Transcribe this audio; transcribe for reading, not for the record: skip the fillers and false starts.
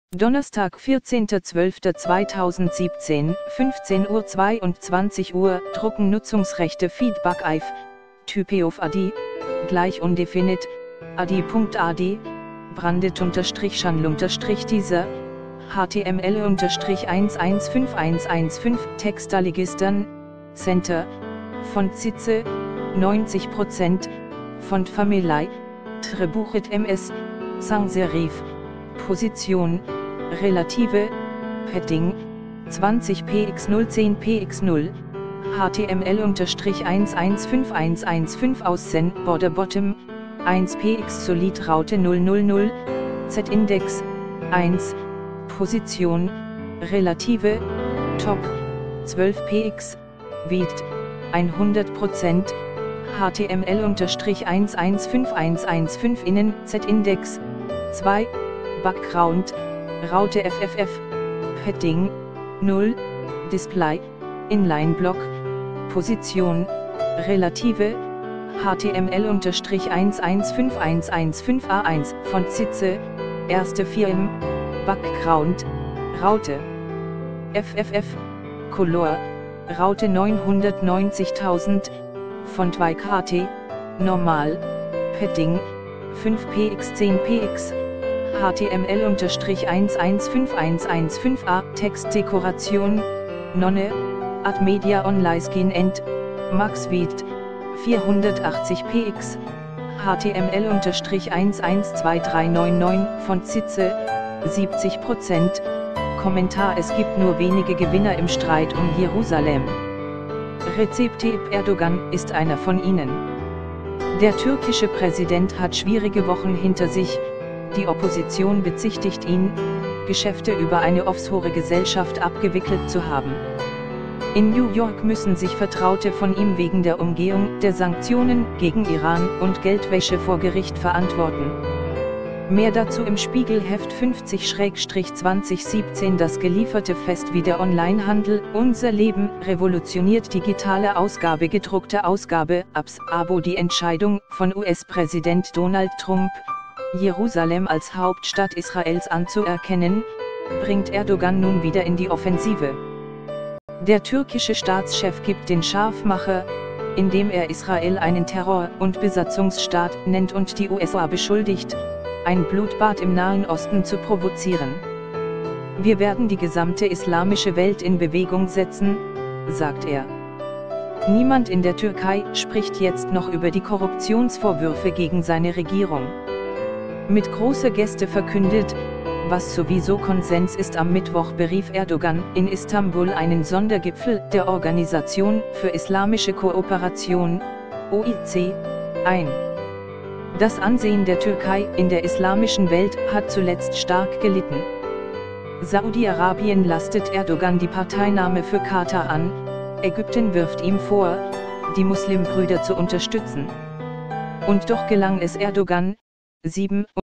Donnerstag, 14.12.2017, 15:22 Uhr, Drucken Nutzungsrechte Feedback If, Type of AD, gleich undefinite, AD.AD, Brandet_Channel_Teaser, HTML_115115 Textregistern, Center, Font Sitze, 90%, Font Family, Trebuchet MS, Sans Serif, Position, Relative, Padding, 20px010px0, HTML_115115 Aussehen, Border Bottom, 1px Solid Raute 000, Z-Index, 1, Position, Relative, Top, 12px, Width, 100%, HTML_115115 Innen, Z-Index, 2, Background, Raute FFF, Padding, 0, Display, Inline-Block, Position, Relative, HTML_115115 Font Sitze, erste 4 Background, Raute, FFF, Color, Raute 990.000, Font WKT, Normal, Padding, 5px 10px, HTML_115115a, Textdekoration, Nonne, Ad Media Online Skin End, Max Width, 480px, HTML_112399, Font Sitze, 70%, Kommentar: Es gibt nur wenige Gewinner im Streit um Jerusalem. Recep Tayyip Erdogan ist einer von ihnen. Der türkische Präsident hat schwierige Wochen hinter sich. Die Opposition bezichtigt ihn, Geschäfte über eine Offshore-Gesellschaft abgewickelt zu haben. In New York müssen sich Vertraute von ihm wegen der Umgehung der Sanktionen gegen Iran und Geldwäsche vor Gericht verantworten. Mehr dazu im Spiegelheft 50/2017. Das gelieferte Fest wie der Onlinehandel, unser Leben, revolutioniert digitale Ausgabe, gedruckte Ausgabe, Abo. Die Entscheidung von US-Präsident Donald Trump, Jerusalem als Hauptstadt Israels anzuerkennen, bringt Erdogan nun wieder in die Offensive. Der türkische Staatschef gibt den Scharfmacher, indem er Israel einen Terror- und Besatzungsstaat nennt und die USA beschuldigt, ein Blutbad im Nahen Osten zu provozieren. Wir werden die gesamte islamische Welt in Bewegung setzen, sagt er. Niemand in der Türkei spricht jetzt noch über die Korruptionsvorwürfe gegen seine Regierung. Mit großer Geste verkündet, was sowieso Konsens ist. Am Mittwoch berief Erdogan in Istanbul einen Sondergipfel der Organisation für Islamische Kooperation, OIC, ein. Das Ansehen der Türkei in der islamischen Welt hat zuletzt stark gelitten. Saudi-Arabien lastet Erdogan die Parteinahme für Katar an, Ägypten wirft ihm vor, die Muslimbrüder zu unterstützen. Und doch gelang es Erdogan, 7